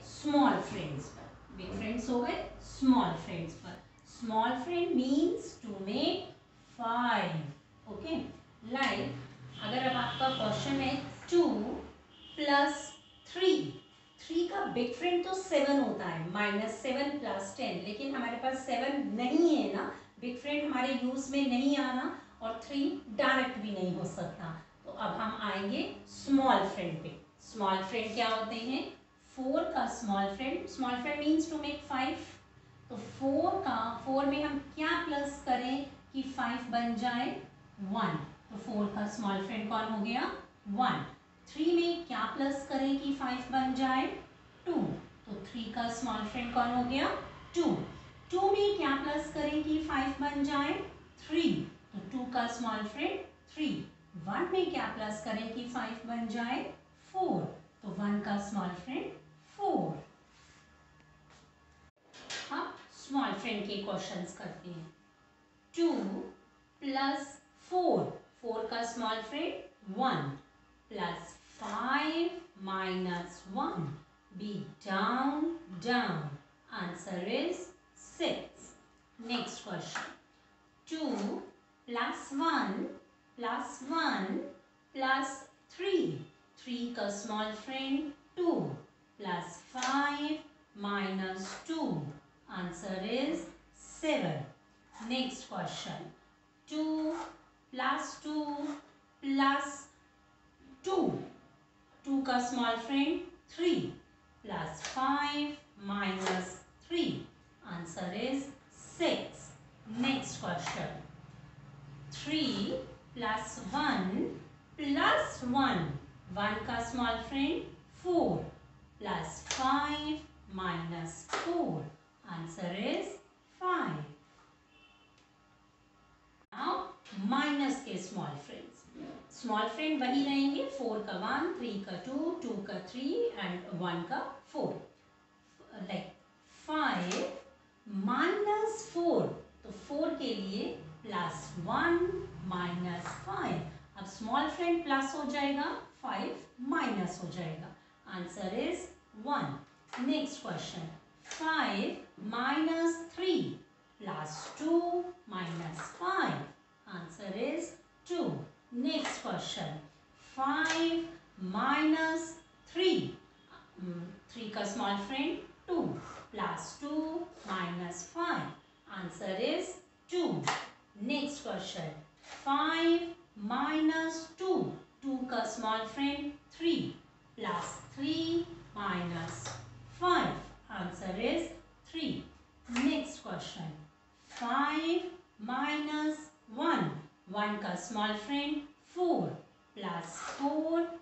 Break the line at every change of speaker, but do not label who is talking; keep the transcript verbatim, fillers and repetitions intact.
Small friends पर, big friends हो गए स्मॉल फ्रेंड्स पर। Small friend means to make five. Okay, like अगर अब आपका क्वेश्चन है टू प्लस थ्री, थ्री का बिग फ्रेंड तो सेवन होता है, माइनस सेवन प्लस टेन, लेकिन हमारे पास सेवन नहीं है ना, बिग फ्रेंड हमारे यूज में नहीं आ रहा और थ्री डायरेक्ट भी नहीं हो सकता। तो अब हम आएंगे स्मॉल फ्रेंड पे। स्मॉल फ्रेंड क्या होते हैं? फोर का small friend, small friend means to make five, तो फोर का फोर में हम क्या प्लस करें कि फाइव बन जाए वन, तो फोर का स्मॉल फ्रेंड कौन हो गया? वन। थ्री में क्या प्लस करें कि फाइव बन जाए? टू, तो थ्री का स्मॉल फ्रेंड कौन हो गया? टू। टू में क्या प्लस करें कि फाइव बन जाए? थ्री, तो टू का स्मॉल फ्रेंड थ्री। वन में क्या प्लस करें कि फाइव बन जाए? फोर, तो वन का स्मॉल फ्रेंड फोर। हम स्मॉल फ्रेंड के क्वेश्चंस करते हैं। टू प्लस फोर, फोर का small friend one, plus five minus one, be down down, answer is six. Next question, two plus one plus one plus three, three का small friend two, plus five minus two, answer is seven. Next question, two plus two plus two, two का small friend three, plus five minus three, answer is six. Next question, three plus one plus one, one का small friend four, plus five minus four, answer is five. Now minus के small friends, small friend वही रहेंगे, four का one, three का two, two का three and one का four. Like five minus four, तो four के लिए प्लस वन माइनस फाइव, अब स्मॉल फ्रेंड प्लस हो जाएगा, फाइव माइनस हो जाएगा, answer is one. Next question, five minus three plus two minus five, answer is two. Next question, five minus three, three का small friend two, plus two minus five, answer is two. Next question, five minus two, two का small friend three, plus three minus five, answer is three. Next question, five minus one, one का small friend four, plus four